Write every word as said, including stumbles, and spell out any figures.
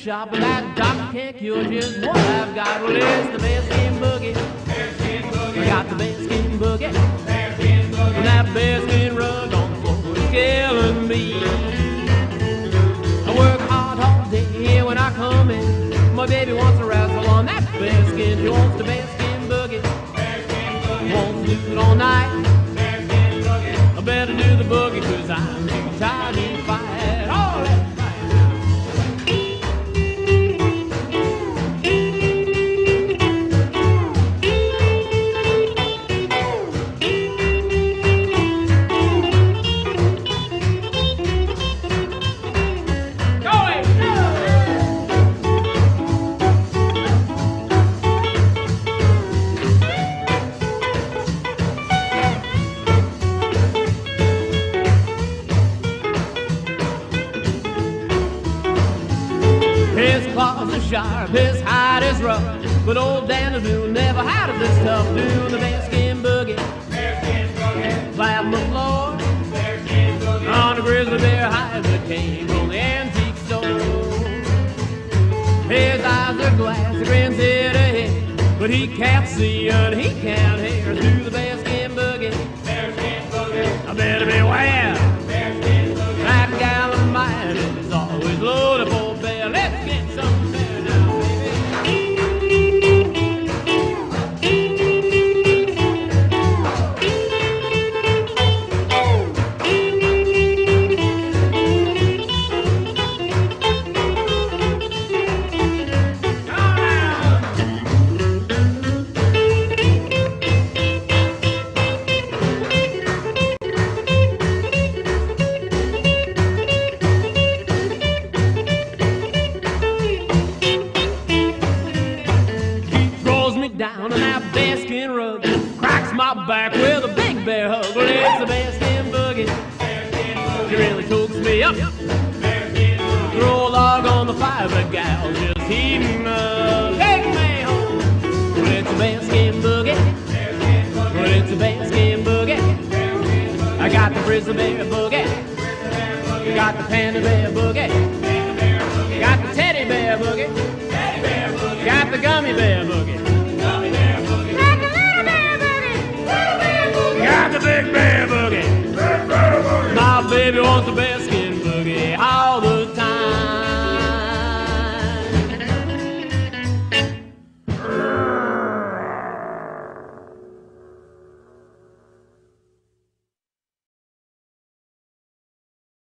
shop, and that doctor can't cure just what I've got. Well, it's the bearskin boogie. Bearskin boogie. I got the bearskin boogie. Bearskin boogie. And that bearskin rug on the floor is killing me. I work hard all day when I come in. My baby wants to wrestle on that bearskin. She wants the bearskin boogie. Bearskin boogie. Wants to do it all night. Bearskin boogie. I better do the boogie, cause I'm too tired to fight. All that. His claws are sharp, his hide is rough, but old Dan the Moon never had it this tough. Doing the bearskin boogie, bearskin boogie, flat the floor, bearskin boogie, on a grizzly bear hide that came from the antique store. His eyes are glass, the grins hit ahead, but he can't see and he can't hear. Do the bearskin boogie, bearskin boogie, I better beware. Bearskin boogie, that gal of mine is always loaded for bear. Let's get some bear now, down on that bearskin rug, cracks my back with a big bear hug. Well, it's the bearskin boogie. Bearskin boogie. She really cooks me up. Bearskin boogie. Throw a log on the fire, but gal just heating up. Take me home. Well, it's the bearskin boogie. Bearskin boogie. Well, it's the bearskin boogie. Bearskin boogie. I got the grizzly bear boogie. boogie. Got the panda bear boogie. Panda bear boogie. Got the teddy bear boogie. Teddy bear boogie. Got the gummy bear boogie.